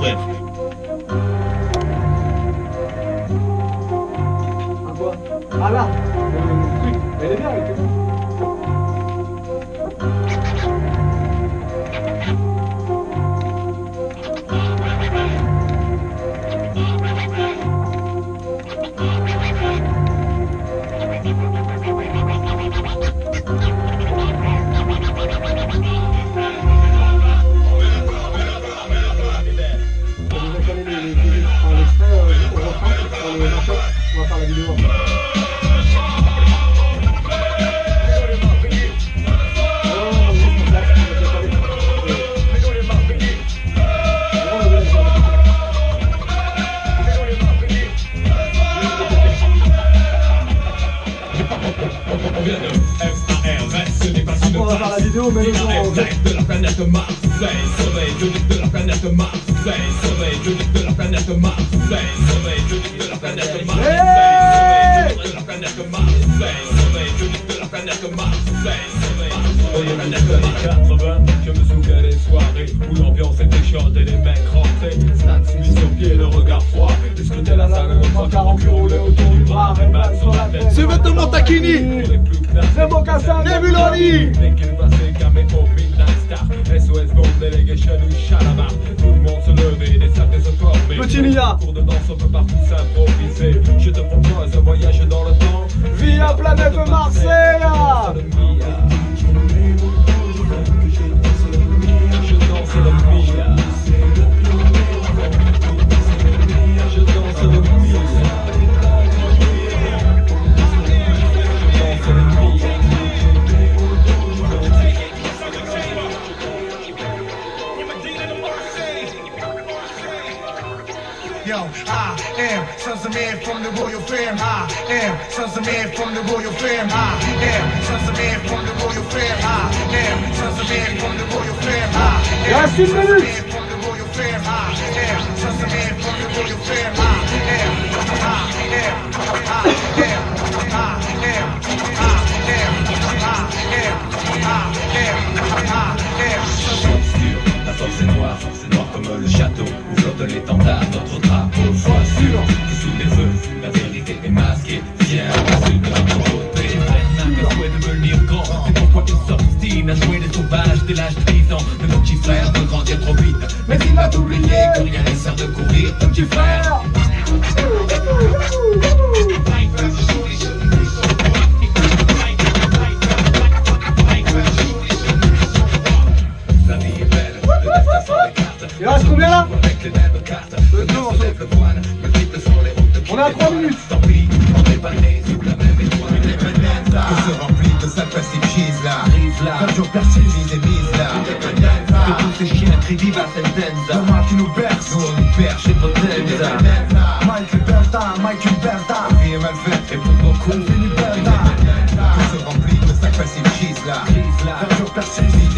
frère. Ah quoi? Ah là, le truc, elle est bien avec eux. On va faire la vidéo. On va faire la vidéo, mais le jour de la planète Mars, sommeil, je dis de la planète Mars, sommeil, je dis de la planète Mars, sommeil, je dis de la planète Mars, sommeil, de la planète Mars, sommeil, je dis de la planète Mars, sommeil, de la planète Mars. 80, je me souviens des soirées où l'ambiance était chaude et les mecs rentraient, Stats mis sur pied, le regard froid, discuter la salle, le 140 roulé autour du bras, et mal sur la tête. C'est vêtements taquini. c'est mon cassin, Bien vu l'Oli. Dès qu'il passait, camé au Midnight Star, SOS Bomb Delegation ou Chalamar, tout le monde se levait, des sacs se former. Petit Nia. Cours de danse, on peut partout s'improviser. Je te propose un voyage dans le temps, via planète Marseille. Je danse le Mia. Je danse le Mia. Yo, I am sons of man from the royal fam. I am sons of man from the royal fam. I am sons of man from the royal fam. I am sons of man from the royal fam. I am sons of man from the royal fam. I am sons of man from the royal fam. La force est noire comme le château où flotte l'étendard, notre drapeau. Sois sûr que sous les feux, la vérité est masquée. Viens, assume de notre côté. J'ai vraiment souhait de devenir grand. C'est pourquoi tu s'obstines à jouer les sauvages dès l'âge de 10 ans. De mon petit frère veut grandir trop vite, mais il m'a oublié que rien ne sert de courir. Ton petit frère. Il reste combien là? On est à 3 minutes. Tout se remplit de sa passive cheese là. Un jour persiste et mise là. Que tous ces chiens crient viva sentenza. Dommage qui nous berce, Nous on nous perd chez Potenza. Michael Berta, vie est mal faite Et pour beaucoup, Tout se remplit de sa passive cheese là. Un jour persiste